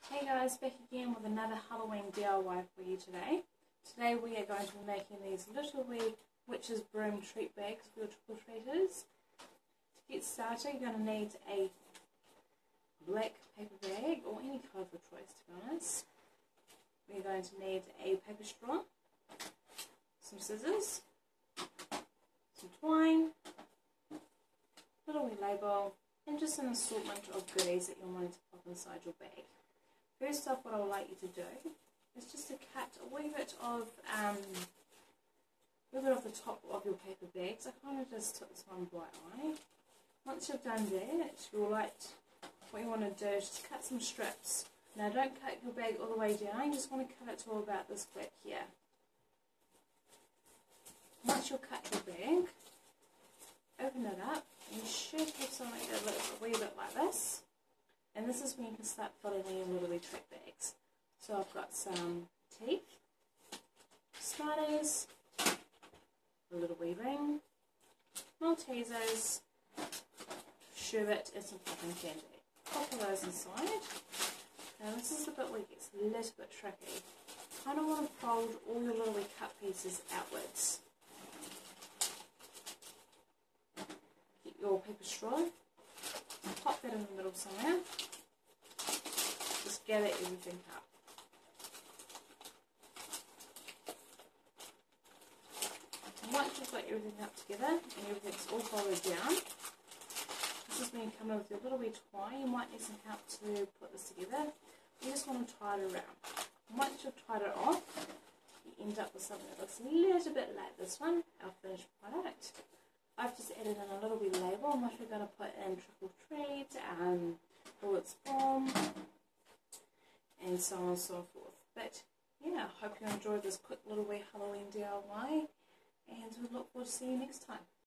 Hey guys, back again with another Halloween DIY for you today. Today we are going to be making these little wee witch's broom treat bags for your trick-or-treaters. To get started, you're going to need a black paper bag, or any colour of your choice to be honest. We're going to need a paper straw, some scissors, some twine, a little wee label, and just an assortment of goodies that you'll want to pop inside your bag. First off, what I would like you to do is just to cut a wee bit of the top of your paper bags. I kind of just took this one bright eye. Once you've done that, what you want to do is just cut some strips. Now don't cut your bag all the way down, you just want to cut it to about this back here. Once you've cut your bag, open it up, and you should have something that looks a wee bit like this. And this is when you can start filling in your little wee trick bags. So I've got some teeth, Smarties, a little wee ring, Maltesers, sherbet, and some cotton candy. Pop all those inside. Now this is the bit where it gets a little bit tricky. You kind of want to fold all your little wee cut pieces outwards. Get your paper straw. Pop that in the middle somewhere. Just gather everything up. And once you've got everything up together and everything's all folded down, this is when you come in with your little wee twine. You might need some help to put this together. You just want to tie it around. And once you've tied it off, you end up with something that looks a little bit like this one, our finished product. I've just added in a little wee label on what we're going to put in trick or treat, bullets bomb, and so on and so forth. But yeah, I hope you enjoyed this quick little wee Halloween DIY, and we look forward to seeing you next time.